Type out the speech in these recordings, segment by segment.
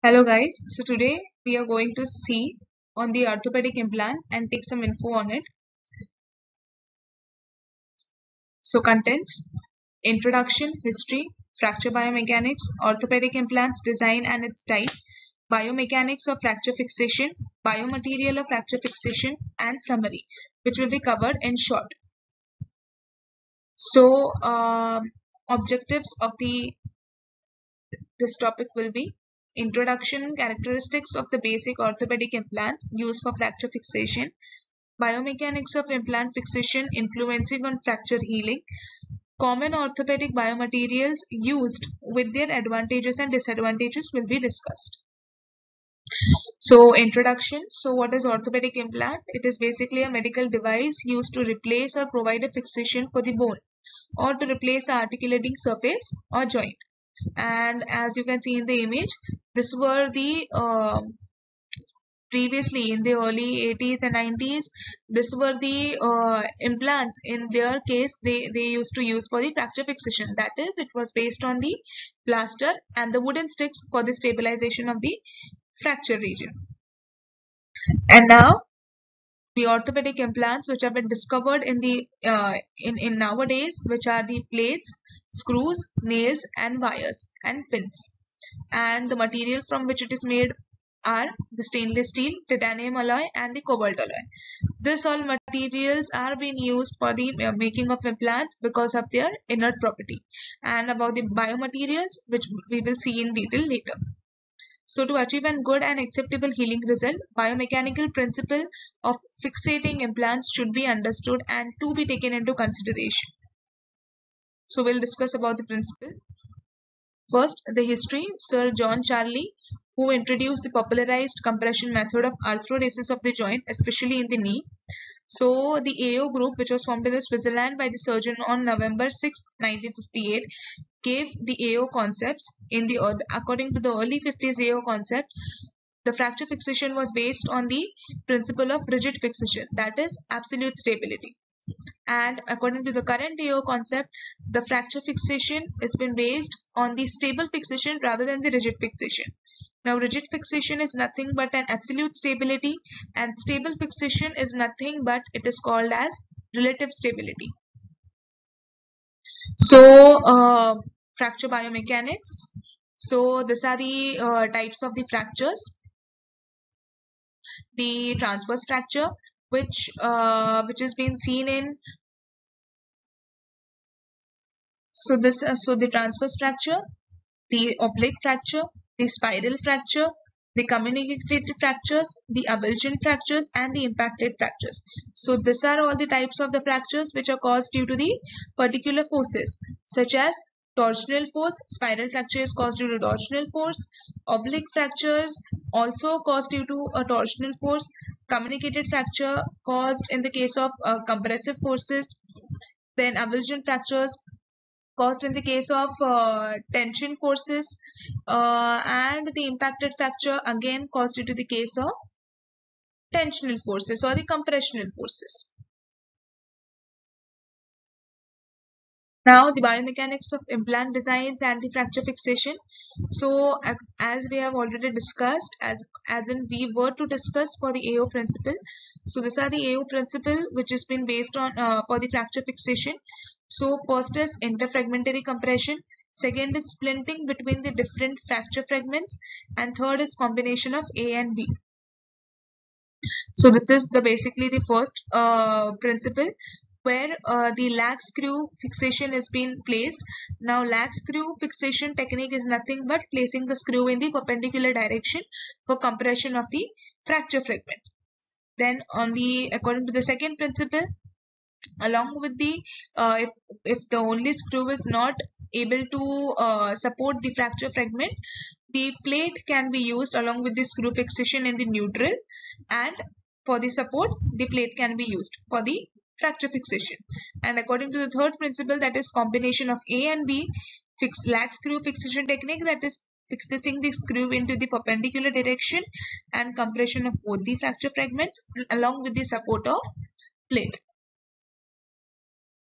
Hello guys, so today we are going to see on the orthopedic implant and take some info on it. So contents, introduction, history, fracture biomechanics, orthopedic implants, design and its type, biomechanics of fracture fixation, biomaterial of fracture fixation and summary, which will be covered in short. So objectives of this topic will be introduction and characteristics of the basic orthopedic implants used for fracture fixation, biomechanics of implant fixation influencing on fracture healing, common orthopedic biomaterials used with their advantages and disadvantages will be discussed. So introduction. So what is orthopedic implant? It is basically a medical device used to replace or provide a fixation for the bone or to replace the articulating surface or joint. And as you can see in the image, this were the previously in the early 80s and 90s, this were the implants. In their case, they used to use for the fracture fixation. That is, it was based on the plaster and the wooden sticks for the stabilization of the fracture region. And now the orthopedic implants which have been discovered in the in nowadays, which are the plates, screws, nails and wires and pins, and the material from which it is made are the stainless steel, titanium alloy and the cobalt alloy. This all materials are being used for the making of implants because of their inert property, and about the biomaterials which we will see in detail later. So to achieve a good and acceptable healing result, biomechanical principle of fixating implants should be understood and to be taken into consideration. So we'll discuss about the principle. First, the history. Sir John Charlie, who introduced the popularized compression method of arthrodesis of the joint, especially in the knee. So the AO group, which was formed in Switzerland by the surgeon on November 6, 1958, gave the AO concepts. According to the early 50s AO concept, the fracture fixation was based on the principle of rigid fixation, that is absolute stability. And according to the current AO concept, the fracture fixation has been based on the stable fixation rather than the rigid fixation. Now, rigid fixation is nothing but an absolute stability, and stable fixation is nothing but it is called as relative stability. So, fracture biomechanics. So, these are the types of the fractures. The transverse fracture, which has been seen in so the transverse fracture, the oblique fracture, the spiral fracture, the communicated fractures, the avulsion fractures and the impacted fractures. So these are all the types of the fractures which are caused due to the particular forces, such as torsional force. Spiral fracture is caused due to torsional force. Oblique fractures also caused due to a torsional force. Communicated fracture caused in the case of compressive forces. Then avulsion fractures caused in the case of tension forces, and the impacted fracture again caused due to the case of tensional forces or the compressional forces. Now the biomechanics of implant designs and the fracture fixation. So as we have already discussed, as in we were to discuss for the AO principle. So these are the AO principle which has been based on for the fracture fixation. So first is interfragmentary compression, second is splinting between the different fracture fragments, and third is combination of A and B. So this is basically the first principle, where the lag screw fixation has been placed. Now lag screw fixation technique is nothing but placing the screw in the perpendicular direction for compression of the fracture fragment. Then according to the second principle, along with the if the only screw is not able to support the fracture fragment, the plate can be used along with the screw fixation in the neutral, and for the support the plate can be used for the fracture fixation. And according to the third principle, that is combination of A and B, lag screw fixation technique, that is fixing the screw into the perpendicular direction and compression of both the fracture fragments along with the support of plate.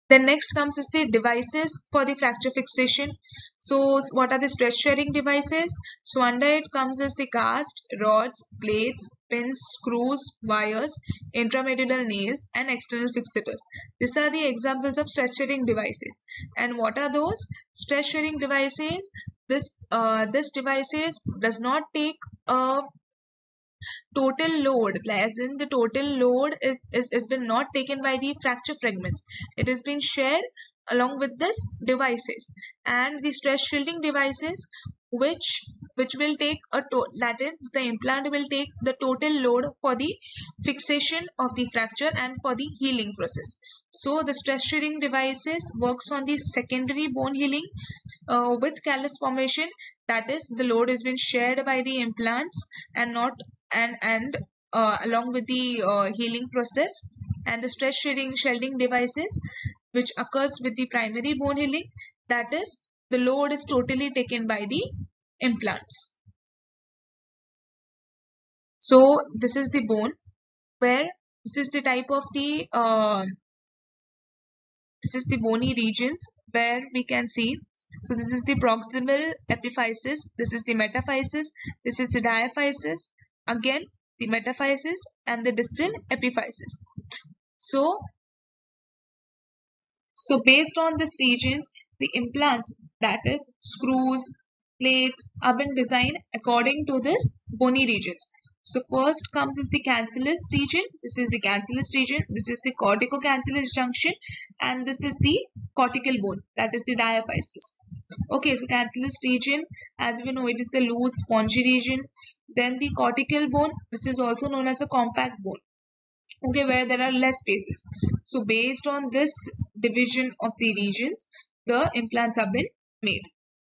Then next comes is the devices for the fracture fixation. So what are the stress sharing devices? So under it comes is the cast, rods, plates, pins, screws, wires, intramedullary nails and external fixators. These are the examples of stress sharing devices. And what are those? Stress sharing devices. This devices does not take a total load, as in the total load is been not taken by the fracture fragments. It has been shared along with this devices, and the stress shielding devices which will take that is the implant will take the total load for the fixation of the fracture and for the healing process. So the stress shielding devices works on the secondary bone healing with callus formation, that is the load has been shared by the implants and not and along with the healing process. And the stress shielding devices which occurs with the primary bone healing, that is the load is totally taken by the implants. So this is the bone where this is the type of the this is the bony regions where we can see. So this is the proximal epiphysis, this is the metaphysis, this is the diaphysis, again the metaphysis and the distal epiphysis. So based on these regions, the implants, that is screws, plates, are been designed according to this bony regions. So first comes is the cancellous region. This is the cancellous region. This is the corticocancellous junction, and this is the cortical bone. That is the diaphysis. Okay, so cancellous region, as we know, it is the loose spongy region. Then the cortical bone. This is also known as a compact bone. Okay, where there are less spaces. So based on this division of the regions, the implants have been made.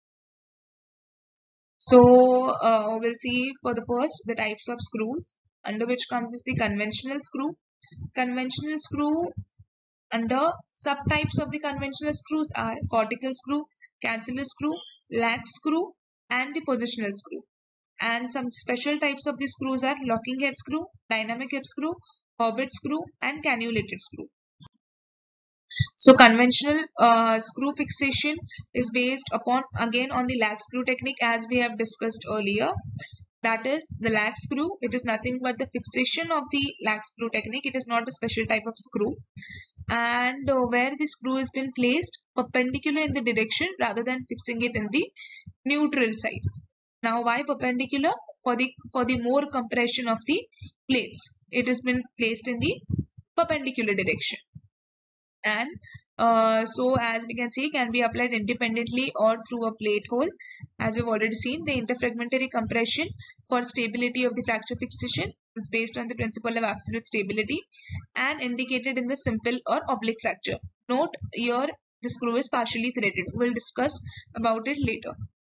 So we'll see for the first the types of screws, under which comes is the conventional screw. Conventional screw, under subtypes of the conventional screws are cortical screw, cancellous screw, lag screw and the positional screw. And some special types of the screws are locking head screw, dynamic hip screw, orbit screw and cannulated screw. So conventional screw fixation is based upon again on the lag screw technique, as we have discussed earlier. That is the lag screw. It is nothing but the fixation of the lag screw technique. It is not a special type of screw. And where the screw has been placed perpendicular in the direction rather than fixing it in the neutral side. Now why perpendicular? For the more compression of the plates, it has been placed in the perpendicular direction. And so as we can see, can be applied independently or through a plate hole. As we've already seen, the interfragmentary compression for stability of the fracture fixation is based on the principle of absolute stability and indicated in the simple or oblique fracture. Note here the screw is partially threaded. We'll discuss about it later.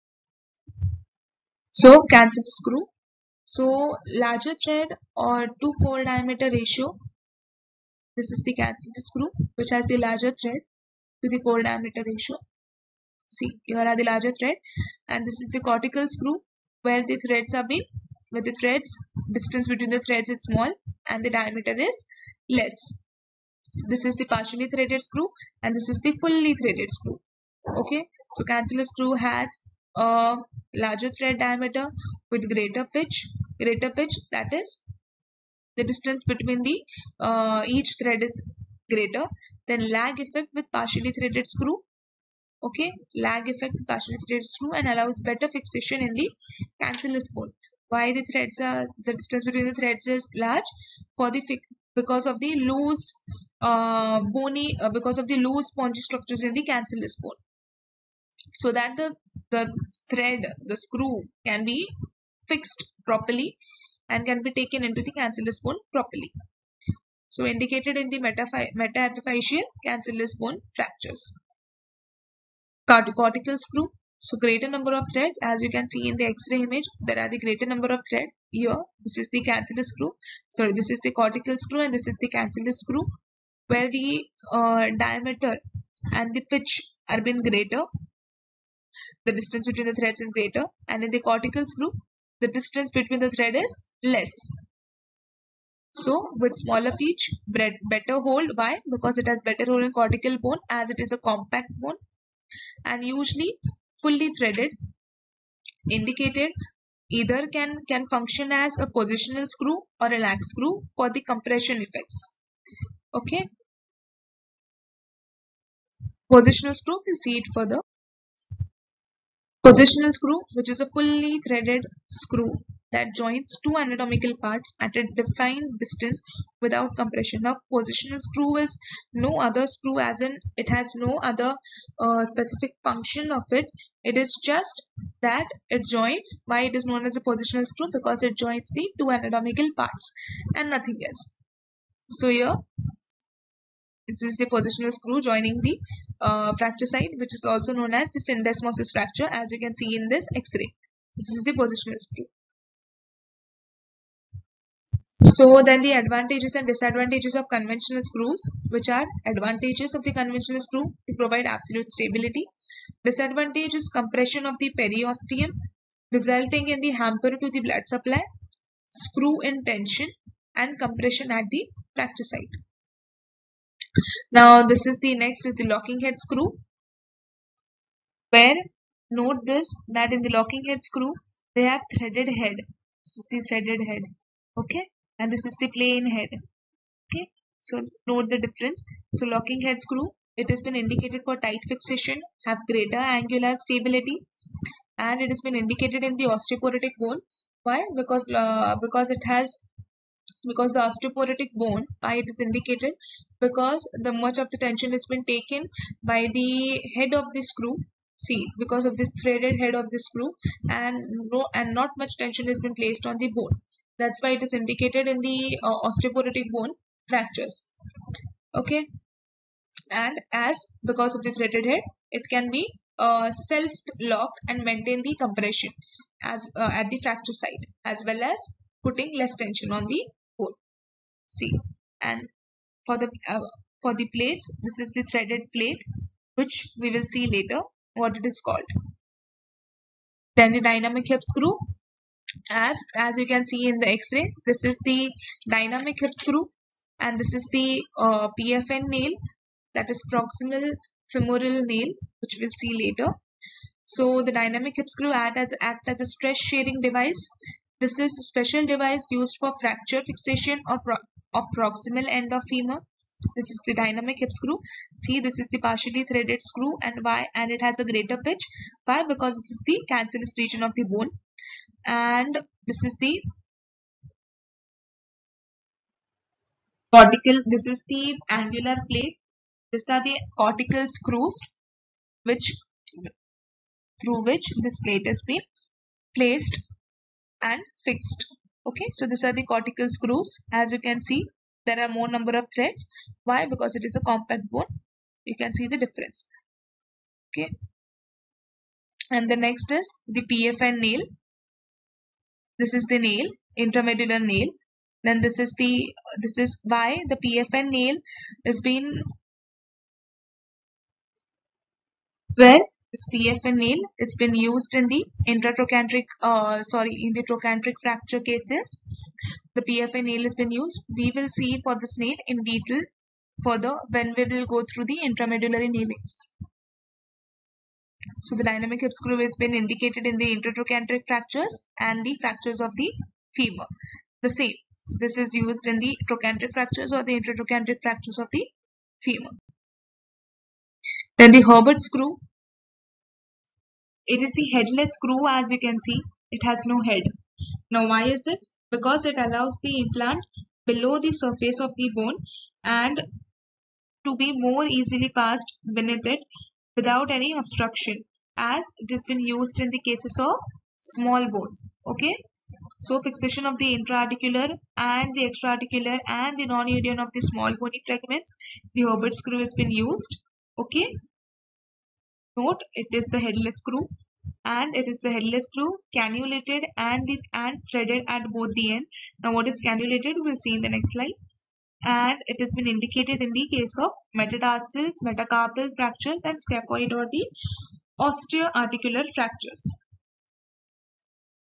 So cancel screw. So larger thread or two core diameter ratio. This is the cancel screw which has the larger thread to the core diameter ratio. See, here are the larger thread, and this is the cortical screw where the threads are big. With the threads, distance between the threads is small and the diameter is less. This is the partially threaded screw and this is the fully threaded screw. Okay, so cancellous screw has a larger thread diameter with greater pitch. That is the distance between the each thread is greater. Then lag effect with partially threaded screw. Okay, lag effect with partially threaded screw and allows better fixation in the cancellous bone. Why the distance between the threads is large? For the because of the loose because of the loose spongy structures in the cancellous bone, so that the screw can be fixed properly and can be taken into the cancellous bone properly. So indicated in the metaepiphyseal cancellous bone fractures. Cortical screw. So greater number of threads, as you can see in the X-ray image, there are the greater number of threads here. This is the cancellous screw. Sorry, this is the cortical screw and this is the cancellous screw, where the diameter and the pitch are been greater. The distance between the threads is greater, and in the cortical screw, the distance between the thread is less. So with smaller pitch, better hold. Why? Because it has better hold in cortical bone as it is a compact bone and usually fully threaded. Indicated either can function as a positional screw or a lag screw for the compression effects. Okay, positional screw, we'll see it further. Positional screw, which is a fully threaded screw that joins two anatomical parts at a defined distance without compression. Now, positional screw is no other screw, as in it has no other specific function of it. It is just that it joins. Why it is known as a positional screw? Because it joins the two anatomical parts and nothing else. So here, this is the positional screw joining the fracture site, which is also known as the syndesmosis fracture, as you can see in this X-ray. This is the positional screw. So then the advantages and disadvantages of conventional screws, which are advantages of the conventional screw to provide absolute stability. Disadvantage is compression of the periosteum, resulting in the hamper to the blood supply, screw in tension, and compression at the fracture site. Now this is the next is the locking head screw, where note this that in the locking head screw they have threaded head. This is the threaded head, okay, and this is the plain head, okay. So note the difference. So locking head screw, it has been indicated for tight fixation, have greater angular stability, and it has been indicated in the osteoporotic bone. Why? Because the osteoporotic bone, why it is indicated, because the much of the tension has been taken by the head of the screw. See, because of this threaded head of the screw, and not much tension has been placed on the bone. That's why it is indicated in the osteoporotic bone fractures. Okay, and as because of the threaded head, it can be self-locked and maintain the compression as at the fracture site, as well as putting less tension on the bone. See, and for the plates, this is the threaded plate, which we will see later what it is called. Then the dynamic hip screw, as you can see in the X-ray, this is the dynamic hip screw, and this is the PFN nail, that is proximal femoral nail, which we'll see later. So the dynamic hip screw act as a stress sharing device. This is a special device used for fracture fixation of proximal end of femur. This is the dynamic hip screw. See, this is the partially threaded screw, and why? And it has a greater pitch. Why? Because this is the cancellous region of the bone, and this is the cortical. This is the angular plate. These are the cortical screws, which through which this plate has been placed and fixed. Okay, so these are the cortical screws. As you can see, there are more number of threads. Why? Because it is a compact bone. You can see the difference. Okay, and the next is the PFN nail. This is the nail, intramedullary nail. Then this is why the PFN nail is been where this PFN nail has been used in the in the trochanteric fracture cases. The PFN nail has been used. We will see for this nail in detail further when we will go through the intramedullary nailings. So the dynamic hip screw has been indicated in the intertrochanteric fractures and the fractures of the femur. The same. This is used in the trochanteric fractures or the intertrochanteric fractures of the femur. Then the Herbert screw. It is the headless screw, as you can see. It has no head. Now why is it? Because it allows the implant below the surface of the bone and to be more easily passed beneath it without any obstruction, as it has been used in the cases of small bones. Okay, so fixation of the intra-articular and the extra-articular and the non-union of the small bony fragments, the Herbert screw has been used. Okay, note it is the headless screw, and it is the headless screw, cannulated and threaded at both the end. Now what is cannulated we'll see in the next slide, and it has been indicated in the case of metatarsals, metacarpal fractures and scaphoid or the osteoarticular fractures.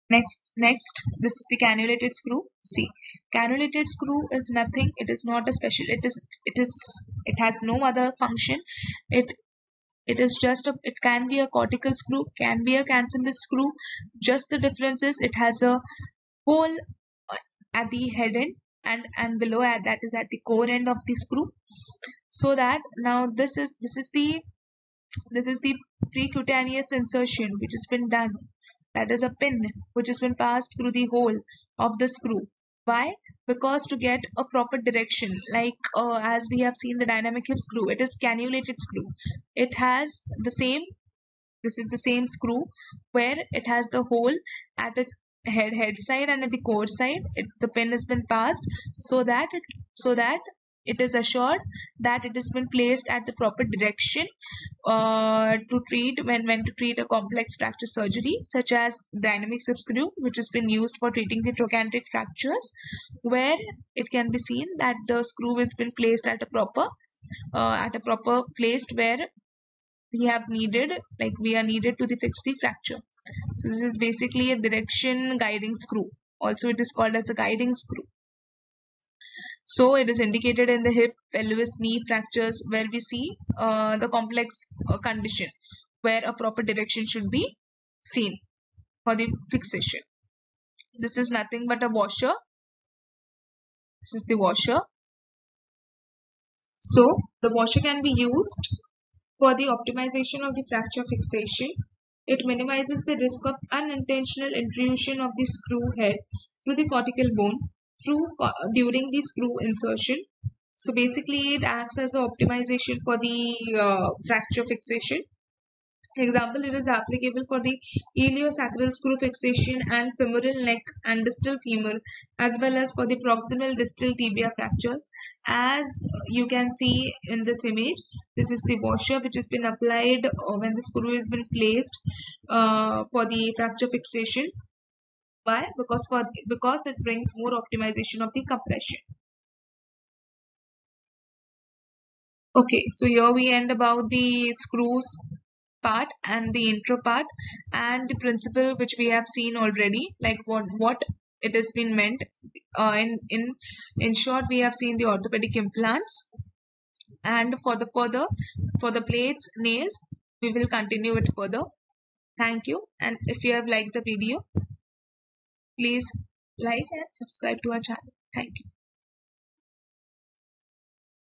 Next, this is the cannulated screw. See, cannulated screw is nothing. It is not a special. It has no other function. It it is just a. It can be a cortical screw, can be a cancellous screw. Just the difference is it has a hole at the head end and below at that is at the core end of the screw. So that now this is the precutaneous insertion which has been done. That is a pin which has been passed through the hole of the screw. Why? Because to get a proper direction, like as we have seen the dynamic hip screw, it is cannulated screw. It has the same. This is the same screw where it has the hole at its head side and at the core side. The pin has been passed so that it is assured that it has been placed at the proper direction to treat when to treat a complex fracture surgery such as dynamic slip screw, which has been used for treating the trochanteric fractures, where it can be seen that the screw has been placed at a proper place where we are needed to fix the fracture. So this is basically a direction guiding screw. Also it is called as a guiding screw. So it is indicated in the hip, pelvis, knee fractures where we see the complex condition where a proper direction should be seen for the fixation. This is nothing but a washer. This is the washer. So the washer can be used for the optimization of the fracture fixation. It minimizes the risk of unintentional intrusion of the screw head through the cortical bone during the screw insertion. So basically it acts as an optimization for the fracture fixation. Example, it is applicable for the iliosacral screw fixation and femoral neck and distal femur, as well as for the proximal distal tibia fractures. As you can see in this image, this is the washer which has been applied when the screw has been placed for the fracture fixation. Why? Because it brings more optimization of the compression. Okay, so here we end about the screws part and the intro part and the principle which we have seen already, like what it has been meant. In short, we have seen the orthopedic implants, and for the plates, nails, we will continue it further. Thank you, and if you have liked the video, please like and subscribe to our channel. Thank you.